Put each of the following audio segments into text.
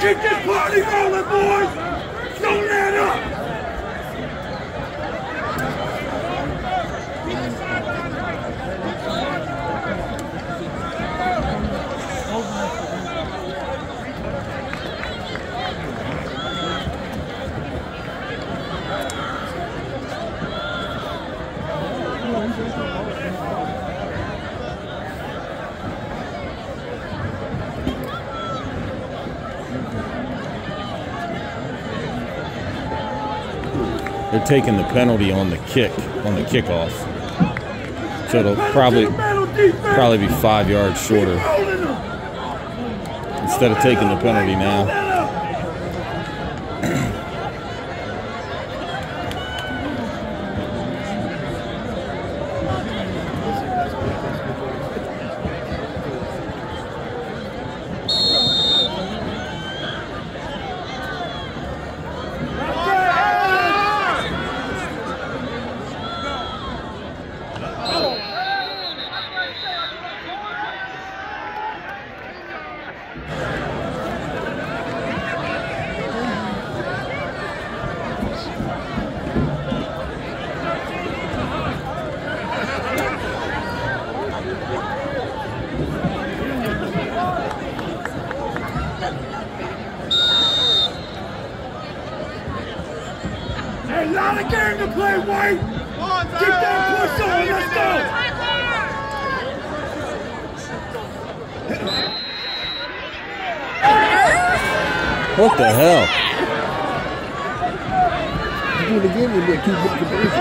Keep this party rolling, boys! Don't let up! They're taking the penalty on the kick, on the kickoff. So it'll probably be 5 yards shorter instead of taking the penalty now. Hey, lot of game to play, White! Keep that push on, let's go! What the hell? Do it again, we'll get 2 points of base.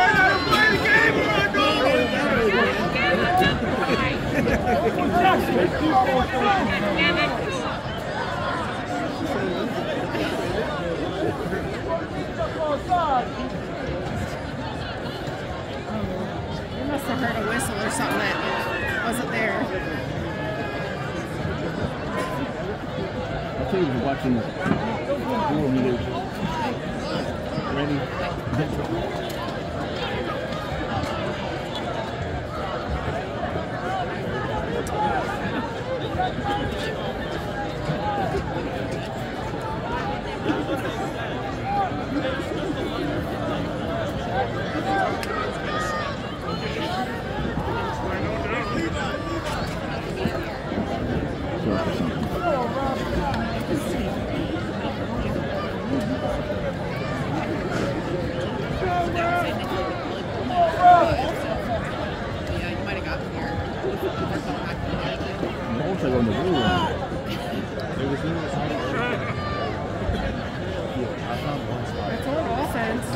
They must have heard a whistle or something that wasn't there. I tell you, we're watching 4 minutes. Ready? On the blue one. It's all offense.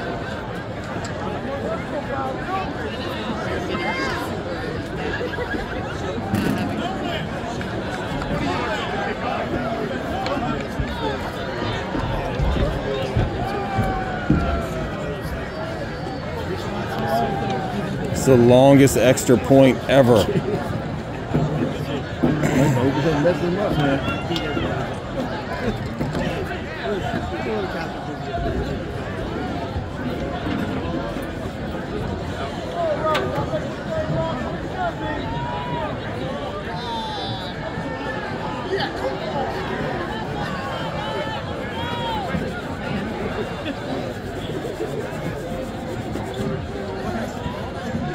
It's the longest extra point ever. Messing up, man.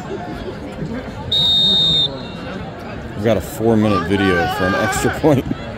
We've got a 4-minute video for an extra point.